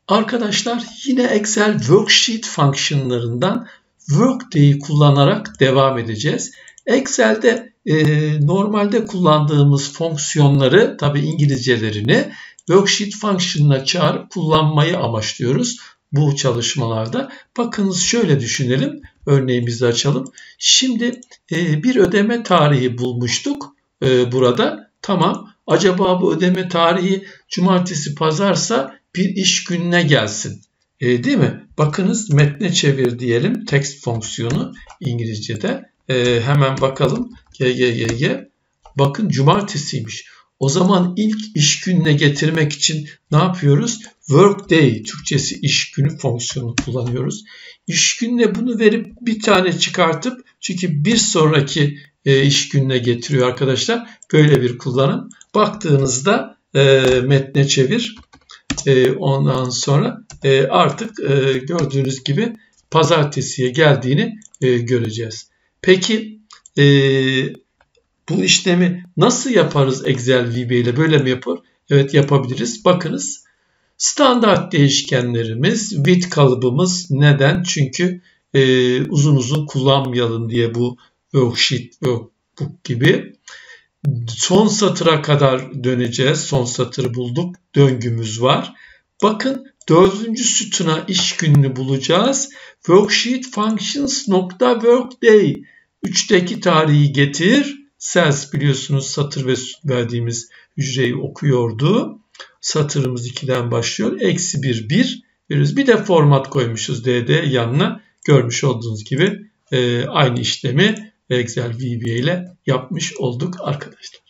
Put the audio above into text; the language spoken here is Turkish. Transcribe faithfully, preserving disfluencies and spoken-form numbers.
Arkadaşlar yine Excel Worksheet fonksiyonlarından Workday'i kullanarak devam edeceğiz. Excel'de e, normalde kullandığımız fonksiyonları, tabi İngilizcelerini Worksheet fonksiyonuna çağırıp kullanmayı amaçlıyoruz bu çalışmalarda. Bakınız şöyle düşünelim, örneğimizi açalım. Şimdi e, bir ödeme tarihi bulmuştuk e, burada. Tamam, acaba bu ödeme tarihi cumartesi pazarsa bir iş gününe gelsin. E, değil mi? Bakınız metne çevir diyelim. Text fonksiyonu İngilizce'de. E, hemen bakalım. G G G G. Bakın cumartesiymiş. O zaman ilk iş gününe getirmek için ne yapıyoruz? Workday, Türkçesi iş günü fonksiyonu kullanıyoruz. İş gününe bunu verip bir tane çıkartıp, çünkü bir sonraki e, iş gününe getiriyor arkadaşlar. Böyle bir kullanım. Baktığınızda e, metne çevir. E, ondan sonra e, artık e, gördüğünüz gibi pazartesiye geldiğini e, göreceğiz. Peki e, bu işlemi nasıl yaparız Excel V B ile? Böyle mi yapar? Evet, yapabiliriz. Bakınız, standart değişkenlerimiz, with kalıbımız. Neden? Çünkü e, uzun uzun kullanmayalım diye bu worksheet, workbook gibi. Son satıra kadar döneceğiz. Son satırı bulduk. Döngümüz var. Bakın, dördüncü sütuna iş gününü bulacağız. Worksheet functions nokta workday. üçteki tarihi getir. Cells biliyorsunuz satır ve süt verdiğimiz hücreyi okuyordu. Satırımız ikiden başlıyor. Eksi bir, bir veriyoruz. Bir de format koymuşuz D D yanına. Görmüş olduğunuz gibi e, aynı işlemi Excel V B A ile yapmış olduk arkadaşlar.